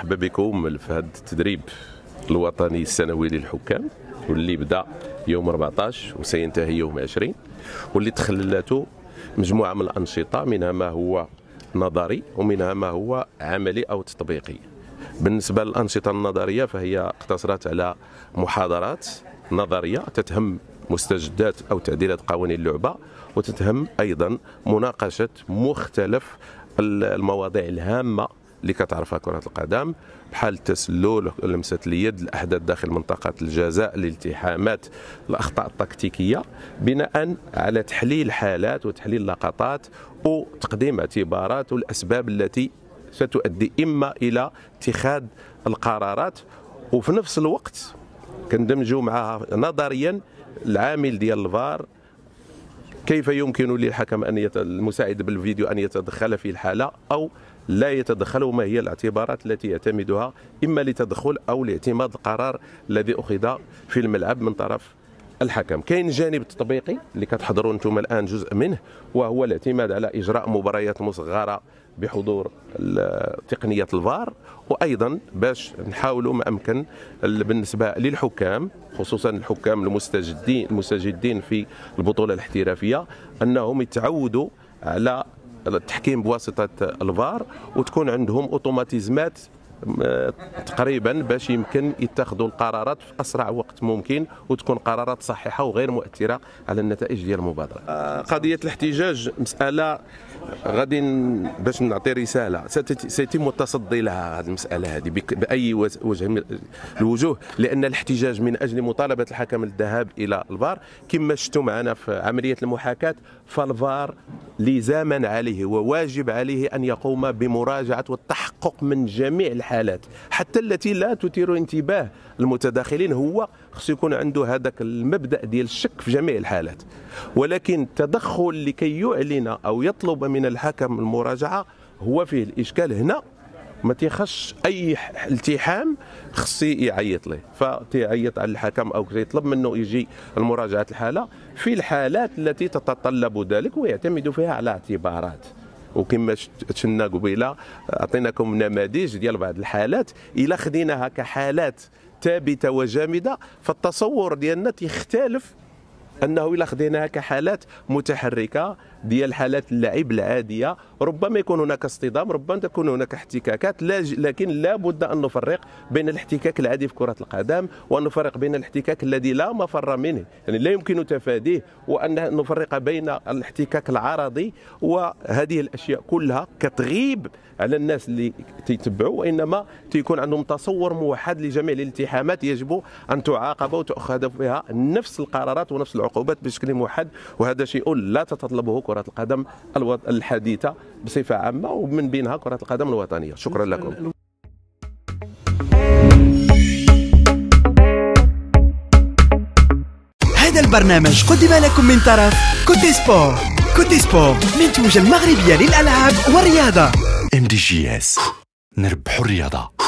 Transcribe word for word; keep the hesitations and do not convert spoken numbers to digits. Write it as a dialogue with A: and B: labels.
A: مرحبا بكم في هذا التدريب الوطني السنوي للحكام واللي بدا يوم أربعطاش وسينتهي يوم عشرين، واللي تخللته مجموعه من الانشطه، منها ما هو نظري ومنها ما هو عملي او تطبيقي. بالنسبه للانشطه النظريه فهي اقتصرت على محاضرات نظريه تتهم مستجدات او تعديلات قوانين اللعبه، وتتهم ايضا مناقشه مختلف المواضيع الهامه اللي كتعرفها كرة القدم، بحال التسلل، لمسة اليد، الأحداث داخل منطقة الجزاء، الالتحامات، الأخطاء التكتيكية، بناء على تحليل حالات وتحليل لقطات وتقديم اعتبارات والأسباب التي ستؤدي إما إلى اتخاذ القرارات، وفي نفس الوقت كندمجوا معها نظريا العامل ديال الفار، كيف يمكن للحكم أن يت... المساعد بالفيديو أن يتدخل في الحالة أو لا يتدخل، وما هي الاعتبارات التي يعتمدها إما لتدخل أو لاعتماد القرار الذي أخذ في الملعب من طرف الحكم. كاين جانب تطبيقي اللي كتحضروا انتم الآن جزء منه، وهو الاعتماد على إجراء مباريات مصغرة بحضور تقنية الفار، وأيضا باش نحاولوا ما أمكن بالنسبة للحكام، خصوصا الحكام المستجدين المستجدين في البطولة الاحترافية، أنهم يتعودوا على التحكيم بواسطة الفار، وتكون عندهم اوتوماتيزمات تقريبا باش يمكن يتخذوا القرارات في اسرع وقت ممكن، وتكون قرارات صحيحه وغير مؤثره على النتائج ديال المبادره. قضيه الاحتجاج مساله غادي باش نعطي رساله سيتم التصدي لها، هذه المساله هذه باي وجه من الوجوه، لان الاحتجاج من اجل مطالبه الحكم الذهاب الى الفار كما شفتوا معنا في عمليه المحاكاه، فالفار لزاما عليه وواجب عليه ان يقوم بمراجعه والتحقق من جميع الحالات حتى التي لا تثير انتباه المتداخلين. هو خصو يكون عنده هذاك المبدا ديال الشك في جميع الحالات، ولكن التدخل لكي يعلن او يطلب من الحكم المراجعه هو فيه الاشكال. هنا ما تيخش اي التحام خصي يعيط له، فتيعيط على الحكم او يطلب منه يجي المراجعه الحاله في الحالات التي تتطلب ذلك، ويعتمد فيها على اعتبارات. وكما شفنا قبيله عطيناكم نماذج ديال بعض الحالات، الا خديناها كحالات ثابته وجامده فالتصور ديالنا تيختلف انه الا خديناها كحالات متحركه ديال حالات اللعب العاديه، ربما يكون هناك اصطدام، ربما تكون هناك احتكاكات، لكن لا بد ان نفرق بين الاحتكاك العادي في كره القدم وان نفرق بين الاحتكاك الذي لا مفر منه، يعني لا يمكن تفاديه، وان نفرق بين الاحتكاك العرضي، وهذه الاشياء كلها كتغيب على الناس اللي تيتبعوا، وانما تيكون عندهم تصور موحد لجميع الالتحامات يجب ان تعاقب وتؤخذ فيها نفس القرارات ونفس العقوبات بشكل موحد، وهذا شيء لا تتطلبه كرة القدم الحديثة بصفة عامة، ومن بينها كرة القدم الوطنية. شكرا لكم.
B: هذا البرنامج قدم لكم من طرف كوتي سبور. كوتي سبور منتوجة المغربية للألعاب والرياضة.
C: ام دي جي اس، نربحوا الرياضة.